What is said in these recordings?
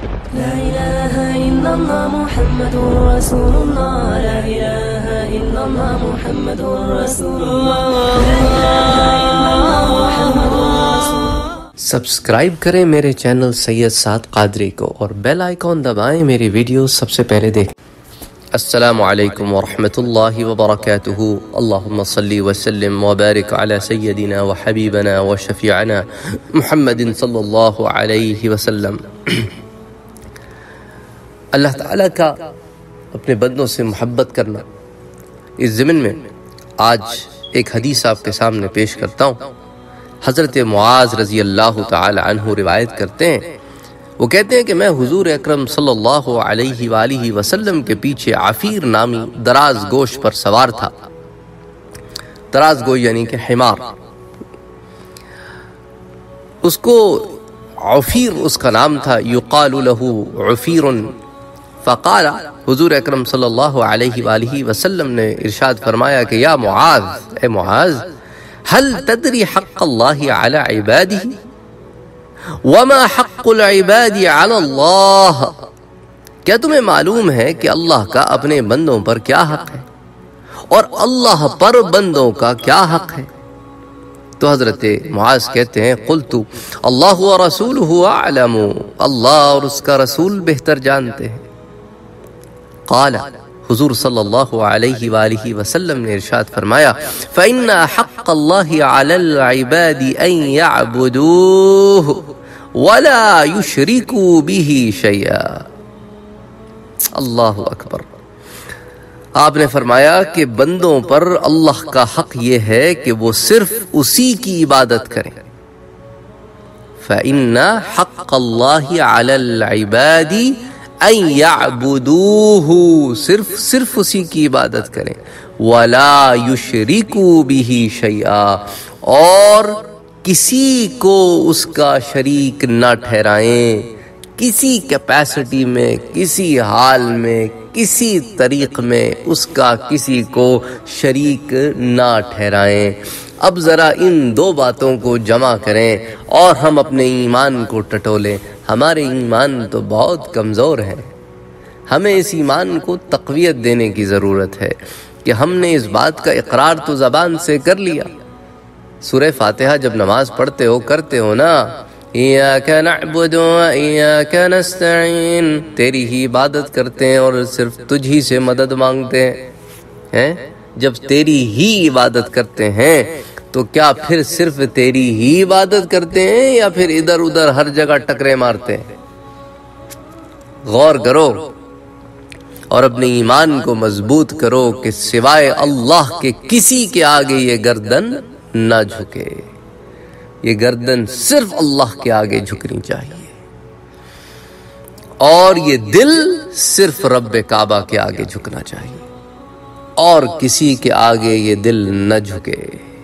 لا إله إلا الله محمد رسول الله. لا إله إلا الله محمد رسول الله. لا إله إلا الله محمد رسول الله. سبسکرائب کریں میرے چینل سید سعد قادری کو اور بیل آئیکن دبائیں میری ویڈیو سب سے پہلے دیکھیں۔ السلام علیکم ورحمۃ اللہ وبرکاتہ۔ اللہم صلی وسلم وبارک علی سیدنا وحبیبنا وشفیعنا محمد صلی اللہ علیہ وسلم۔ اللہ تعالیٰ کا اپنے بندوں سے محبت کرنا، اس ضمن میں آج ایک حدیث آپ کے سامنے پیش کرتا ہوں۔ حضرت معاذ رضی اللہ تعالی عنہ روایت کرتے ہیں، وہ کہتے ہیں کہ میں حضور اکرم صلی اللہ علیہ وآلہ وسلم کے پیچھے عفیر نامی دراز گوش پر سوار تھا۔ دراز گوش یعنی کہ حمار، اس کو عفیر اس کا نام تھا، یقال له عفیر۔ فقال، حضور اکرم صلی اللہ علیہ وآلہ وسلم نے ارشاد فرمایا کہ یا معاذ، اے معاذ، هل تدری حق اللہ علی عباده وما حق العباد علی اللہ؟ کیا تمہیں معلوم ہے کہ اللہ کا اپنے بندوں پر کیا حق ہے اور اللہ پر بندوں کا کیا حق ہے؟ تو حضرت معاذ کہتے ہیں قلت اللہ ورسولہ اعلم، اللہ اور اس کا رسول بہتر جانتے ہیں۔ قال، حضور صلی اللہ علیہ وآلہ وسلم نے ارشاد فرمایا فَإِنَّ حَقَّ اللَّهِ عَلَى الْعِبَادِ أَن يَعْبُدُوهُ وَلَا يُشْرِكُوا بِهِ شَيْئًا۔ اللہ اکبر۔ آپ نے فرمایا کہ بندوں پر اللہ کا حق یہ ہے کہ وہ صرف اسی کی عبادت کریں۔ فَإِنَّ حَقَّ اللَّهِ عَلَى الْعِبَادِ ان یعبدوہ، صرف اسی کی عبادت کریں، ولا یشرکوا بہ شیئا، اور کسی کو اس کا شریک نہ ٹھہرائیں، کسی کیپیسٹی میں، کسی حال میں، کسی طریق میں اس کا کسی کو شریک نہ ٹھہرائیں۔ اب ذرا ان دو باتوں کو جمع کریں اور ہم اپنے ایمان کو ٹٹولیں۔ ہمارے ایمان تو بہت کمزور ہے، ہمیں اس ایمان کو تقویت دینے کی ضرورت ہے کہ ہم نے اس بات کا اقرار تو زبان سے کر لیا۔ سورہ فاتحہ جب نماز پڑھتے ہو کرتے ہو نا، ایاک نعبد و ایاک نستعین، تیری ہی عبادت کرتے ہیں اور صرف تجھ ہی سے مدد مانگتے ہیں۔ جب تیری ہی عبادت کرتے ہیں تو کیا پھر صرف تیری ہی عبادت کرتے ہیں یا پھر ادھر ادھر ہر جگہ ٹکرے مارتے ہیں؟ غور کرو اور اپنے ایمان کو مضبوط کرو کہ سوائے اللہ کے کسی کے آگے یہ گردن نہ جھکے، یہ گردن صرف اللہ کے آگے جھکنی چاہیے، اور یہ دل صرف رب کعبہ کے آگے جھکنا چاہیے، اور کسی کے آگے یہ دل نہ جھکے۔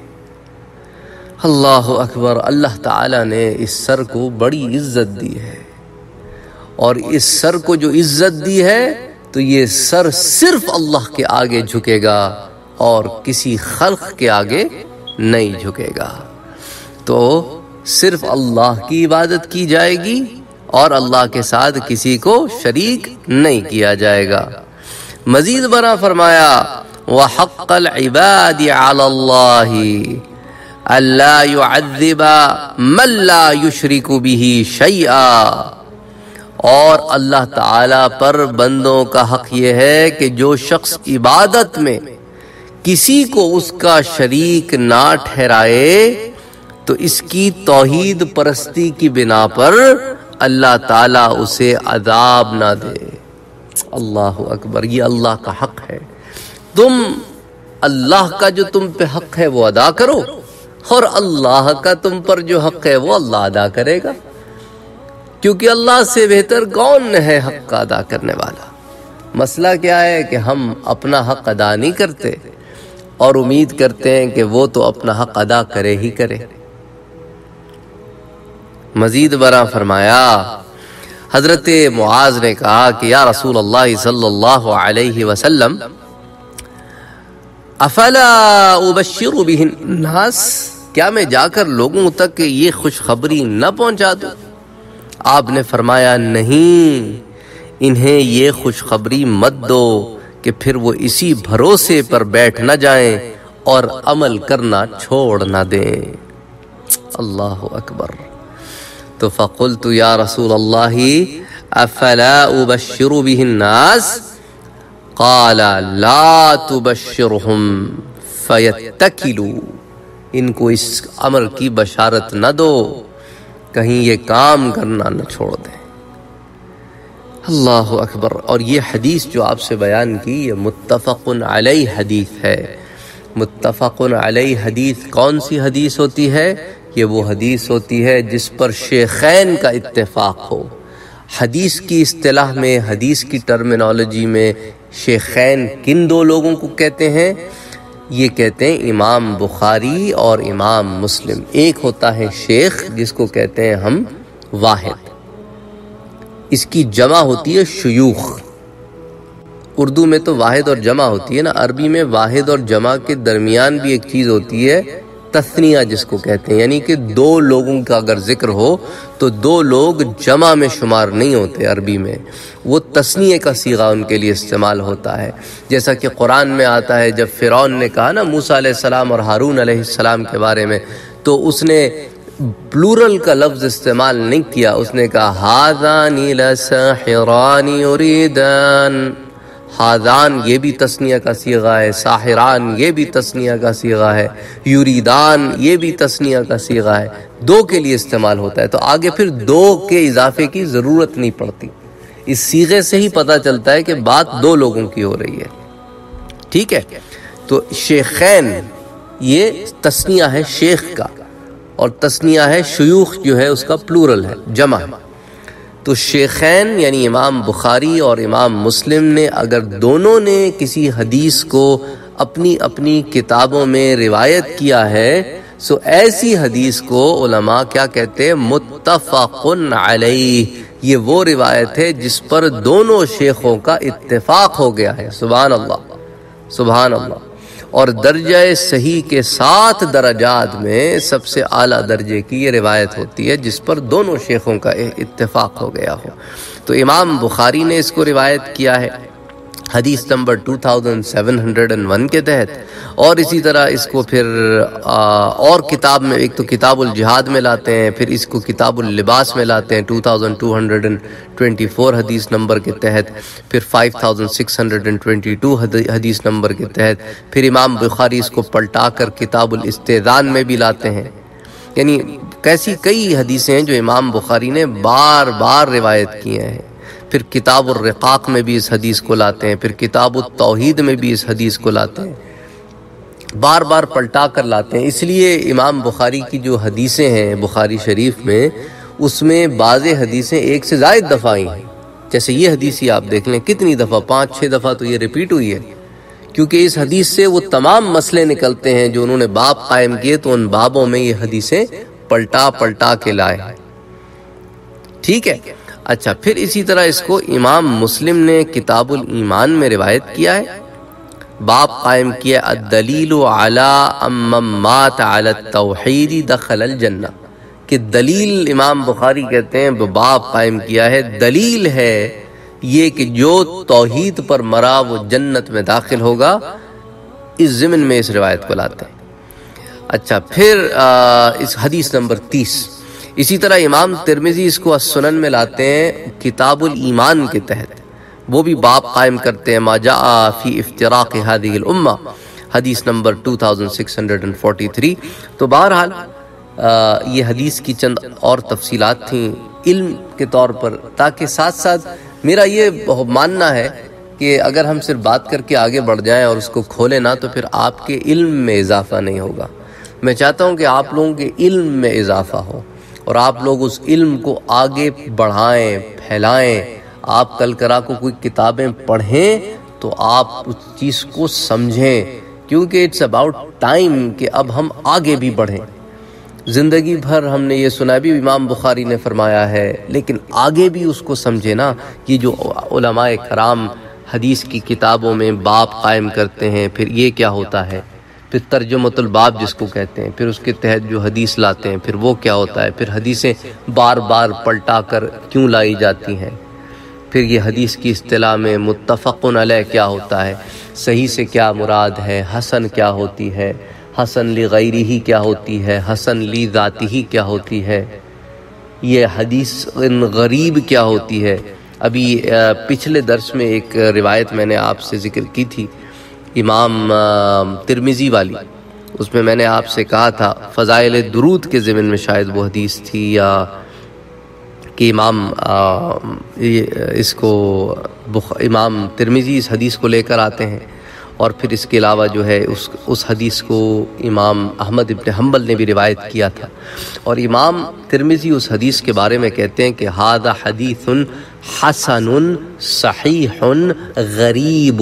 اللہ اکبر۔ اللہ تعالیٰ نے اس سر کو بڑی عزت دی ہے، اور اس سر کو جو عزت دی ہے تو یہ سر صرف اللہ کے آگے جھکے گا اور کسی خلق کے آگے نہیں جھکے گا۔ تو صرف اللہ کی عبادت کی جائے گی اور اللہ کے ساتھ کسی کو شریک نہیں کیا جائے گا۔ مزید برآں فرمایا وَحَقَّ الْعِبَادِ عَلَى اللَّهِ أَلَّا يُعَذِّبَ مَن لَا يُشْرِكُ بِهِ شَيْئًا، اور اللہ تعالیٰ پر بندوں کا حق یہ ہے کہ جو شخص عبادت میں کسی کو اس کا شریک نہ ٹھہرائے تو اس کی توحید پرستی کی بنا پر اللہ تعالیٰ اسے عذاب نہ دے۔ اللہ اکبر۔ یہ اللہ کا حق ہے، تم اللہ کا جو تم پہ حق ہے وہ ادا کرو، اور اللہ کا تم پر جو حق ہے وہ اللہ ادا کرے گا، کیونکہ اللہ سے بہتر کون ہے حق کا ادا کرنے والا۔ مسئلہ کیا ہے کہ ہم اپنا حق ادا نہیں کرتے اور امید کرتے ہیں کہ وہ تو اپنا حق ادا کرے ہی کرے۔ مزید برآں فرمایا، حضرت معاذ نے کہا کہ یا رسول اللہ صلی اللہ علیہ وسلم افلا ابشر بہ الناس، کیا میں جا کر لوگوں تک یہ خوشخبری نہ پہنچا دوں؟ آپ نے فرمایا نہیں، انہیں یہ خوشخبری مت دو کہ پھر وہ اسی بھروسے پر بیٹھ نہ جائیں اور عمل کرنا چھوڑ نہ دیں۔ اللہ اکبر۔ تو فقلت یا رسول اللہ افلا ابشر به الناس قال لا تبشرهم فیتکلوا، ان کو اس امر کی بشارت نہ دو، کہیں یہ کام کرنا نہ چھوڑ دیں۔ اللہ اکبر۔ اور یہ حدیث جو آپ سے بیان کی یہ متفق علیہ حدیث ہے۔ متفق علیہ حدیث کون سی حدیث ہوتی ہے؟ یہ وہ حدیث ہوتی ہے جس پر شیخین کا اتفاق ہو۔ حدیث کی اصطلاح میں، حدیث کی ٹرمینالوجی میں شیخین کن دو لوگوں کو کہتے ہیں؟ یہ کہتے ہیں امام بخاری اور امام مسلم۔ ایک ہوتا ہے شیخ جس کو کہتے ہیں ہم واحد، اس کی جمع ہوتی ہے شیوخ۔ اردو میں تو واحد اور جمع ہوتی ہے نا، عربی میں واحد اور جمع کے درمیان بھی ایک چیز ہوتی ہے تثنیہ جس کو کہتے ہیں، یعنی کہ دو لوگوں کا اگر ذکر ہو تو دو لوگ جمع میں شمار نہیں ہوتے عربی میں، وہ تثنیہ کا صیغہ ان کے لیے استعمال ہوتا ہے۔ جیسا کہ قرآن میں آتا ہے، جب فرعون نے کہا نا موسیٰ علیہ السلام اور ہارون علیہ السلام کے بارے میں، تو اس نے پلورل کا لفظ استعمال نہیں کیا، اس نے کہا ہذان لساحران یریدان۔ ہاذان یہ بھی تثنیہ کا صیغہ ہے، ساحران یہ بھی تثنیہ کا صیغہ ہے، یریدان یہ بھی تثنیہ کا صیغہ ہے، دو کے لیے استعمال ہوتا ہے۔ تو آگے پھر دو کے اضافے کی ضرورت نہیں پڑتی، اس صیغے سے ہی پتہ چلتا ہے کہ بات دو لوگوں کی ہو رہی ہے۔ ٹھیک ہے، تو شیخین یہ تثنیہ ہے شیخ کا، اور تثنیہ ہے شیوخ جو ہے اس کا پلورل ہے، جمع۔ تو شیخین یعنی امام بخاری اور امام مسلم نے اگر دونوں نے کسی حدیث کو اپنی اپنی کتابوں میں روایت کیا ہے، سو ایسی حدیث کو علماء کیا کہتے ہیں؟ متفق علیہ۔ یہ وہ روایت ہے جس پر دونوں شیخوں کا اتفاق ہو گیا ہے۔ سبحان اللہ، سبحان اللہ۔ اور درجہ صحیح کے 7 درجات میں سب سے اعلیٰ درجے کی یہ روایت ہوتی ہے جس پر دونوں شیخوں کا اتفاق ہو گیا ہو۔ تو امام بخاری نے اس کو روایت کیا ہے حدیث نمبر 2701 کے تحت، اور اسی طرح اس کو پھر اور کتاب میں، ایک تو کتاب الجہاد میں لاتے ہیں، پھر اس کو کتاب اللباس میں لاتے ہیں 2224 حدیث نمبر کے تحت، پھر 5622 حدیث نمبر کے تحت، پھر امام بخاری اس کو پلٹا کر کتاب الاستئذان میں بھی لاتے ہیں۔ یعنی کیسی کئی حدیثیں ہیں جو امام بخاری نے بار بار روایت کیے ہیں۔ پھر کتاب الرقاق میں بھی اس حدیث کو لاتے ہیں، پھر کتاب التوحید میں بھی اس حدیث کو لاتے ہیں، بار بار پلٹا کر لاتے ہیں۔ اس لیے امام بخاری کی جو حدیثیں ہیں بخاری شریف میں، اس میں بعض حدیثیں ایک سے زائد دفعہ آئی ہیں۔ جیسے یہ حدیث ہی آپ دیکھ لیں کتنی دفعہ، 5-6 دفعہ تو یہ ریپیٹ ہوئی ہے، کیونکہ اس حدیث سے وہ تمام مسئلے نکلتے ہیں جو انہوں نے باب قائم کیے، تو ان بابوں میں یہ حدیثیں پلٹا پلٹا کے لائے ہیں۔ ٹھیک ہے، اچھا، پھر اسی طرح اس کو امام مسلم نے کتاب الایمان میں روایت کیا ہے، باب قائم کیا الدلیل علی من مات علی التوحید دخل الجنہ، کہ دلیل امام بخاری کہتے ہیں باب قائم کیا ہے، دلیل ہے یہ کہ جو توحید پر مرا وہ جنت میں داخل ہوگا، اس ضمن میں اس روایت کو لاتے ہیں۔ اچھا، پھر اس حدیث نمبر 30، اسی طرح امام ترمذی اس کو السنن میں لاتے ہیں کتاب الایمان کے تحت، وہ بھی باب قائم کرتے ہیں ما جاء فی افتراق هذه الامہ، حدیث نمبر 2643۔ تو بہرحال یہ حدیث کی چند اور تفصیلات تھیں علم کے طور پر، تاکہ ساتھ ساتھ میرا یہ ماننا ہے کہ اگر ہم صرف بات کر کے آگے بڑھ جائیں اور اس کو کھولیں نہ، تو پھر آپ کے علم میں اضافہ نہیں ہوگا۔ میں چاہتا ہوں کہ آپ لوگوں کے علم میں اضافہ ہو، اور آپ لوگ اس علم کو آگے بڑھائیں، پھیلائیں۔ آپ کل کرا کو کوئی کتابیں پڑھیں تو آپ اس چیز کو سمجھیں، کیونکہ اٹس اباؤٹ ٹائم کہ اب ہم آگے بھی بڑھیں۔ زندگی بھر ہم نے یہ سنا بھی امام بخاری نے فرمایا ہے، لیکن آگے بھی اس کو سمجھے نا۔ یہ جو علماء کرام حدیث کی کتابوں میں باب قائم کرتے ہیں، پھر یہ کیا ہوتا ہے، پھر ترجمۃ الباب جس کو کہتے ہیں، پھر اس کے تحت جو حدیث لاتے ہیں پھر وہ کیا ہوتا ہے، پھر حدیثیں بار بار پلٹا کر کیوں لائی جاتی ہیں، پھر یہ حدیث کی اصطلاح میں متفق علیہ کیا ہوتا ہے، صحیح سے کیا مراد ہے، حسن کیا ہوتی ہے، حسن لغیرہ کیا ہوتی ہے، حسن لذاتہ کیا ہوتی ہے، یہ حدیث غریب کیا ہوتی ہے۔ ابھی پچھلے درس میں ایک روایت میں نے آپ سے ذکر کی تھی امام ترمذی والی، اس میں نے آپ سے کہا تھا فضائل درود کے ضمن میں شاید وہ حدیث تھی، یا کہ امام ترمذی اس حدیث کو لے کر آتے ہیں، اور پھر اس کے علاوہ جو ہے اس حدیث کو امام احمد ابن حنبل نے بھی روایت کیا تھا، اور امام ترمذی اس حدیث کے بارے میں کہتے ہیں کہ ھذا حدیث حسن صحیح غریب،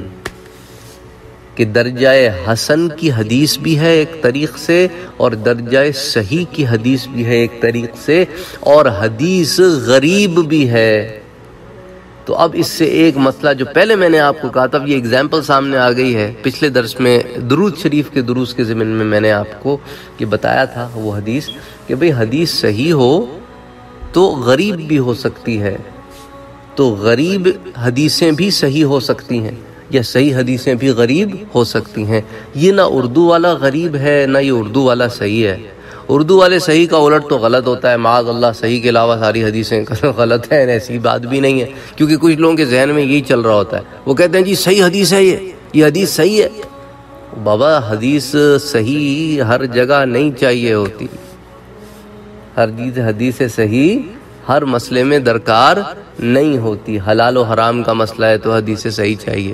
کہ درجہ حسن کی حدیث بھی ہے ایک طریق سے، اور درجہ صحیح کی حدیث بھی ہے ایک طریق سے، اور حدیث غریب بھی ہے۔ تو اب اس سے ایک مسئلہ جو پہلے میں نے آپ کو کہا تھا، یہ اگزامپل سامنے آ گئی ہے۔ پچھلے درس میں درود شریف کے دروس کے ضمن میں نے آپ کو یہ بتایا تھا وہ حدیث کہ بھئی حدیث صحیح ہو تو غریب بھی ہو سکتی ہے، تو غریب حدیثیں بھی صحیح ہو سکتی ہیں، یا صحیح حدیثیں بھی غریب ہو سکتی ہیں۔ یہ نہ اردو والا غریب ہے، نہ یہ اردو والا صحیح ہے۔ اردو والے صحیح کا الٹ تو غلط ہوتا ہے، معاذ اللہ، صحیح کے علاوہ ساری حدیثیں غلط ہیں، ایسی بات بھی نہیں ہے، کیونکہ کچھ لوگوں کے ذہن میں یہی چل رہا ہوتا ہے، وہ کہتے ہیں جی صحیح حدیث ہے، یہ حدیث صحیح ہے۔ بابا حدیث صحیح ہر جگہ نہیں چاہیے ہوتی، حدیث صحیح ہر مسئلے میں درکار نہیں ہوتی۔ حلال و حرام کا مسئلہ ہے تو حدیث صحیح چاہیے،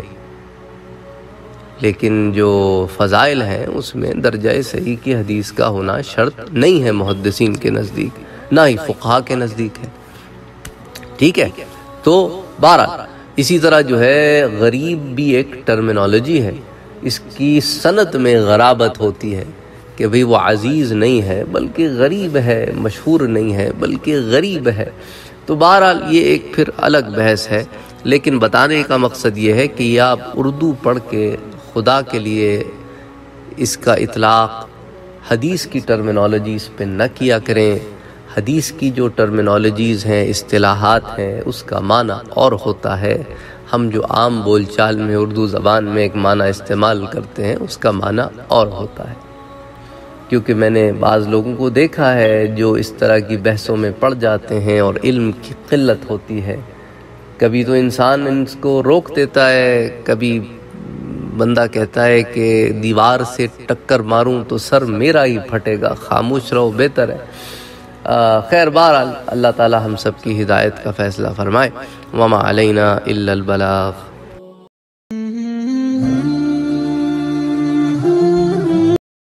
لیکن جو فضائل ہیں اس میں درجہ صحیح کی حدیث کا ہونا شرط نہیں ہے محدثین کے نزدیک، نہ ہی فقہاء کے نزدیک ہے، ٹھیک ہے۔ تو بہرحال اسی طرح جو ہے غریب بھی ایک ٹرمینالوجی ہے، اس کی سند میں غرابت ہوتی ہے کہ بھئی وہ عزیز نہیں ہے بلکہ غریب ہے، مشہور نہیں ہے بلکہ غریب ہے۔ تو بہرحال یہ ایک پھر الگ بحث ہے، لیکن بتانے کا مقصد یہ ہے کہ آپ اردو پڑھ کے خدا کے لیے اس کا اطلاق حدیث کی ٹرمینالوجیز پہ نہ کیا کریں۔ حدیث کی جو ٹرمینالوجیز ہیں، اصطلاحات ہیں، اس کا معنی اور ہوتا ہے۔ ہم جو عام بول چال میں اردو زبان میں ایک معنی استعمال کرتے ہیں، اس کا معنی اور ہوتا ہے۔ کیونکہ میں نے بعض لوگوں کو دیکھا ہے جو اس طرح کی بحثوں میں پڑ جاتے ہیں اور علم کی قلت ہوتی ہے، کبھی تو انسان ان کو روک دیتا ہے، کبھی بندہ کہتا ہے کہ دیوار سے ٹکر ماروں تو سر میرا ہی پھٹے گا، خاموش رہو بہتر ہے۔ خیر بہرحال اللہ تعالی ہم سب کی ہدایت کا فیصلہ فرمائے۔ وما علینا الا البلاغ۔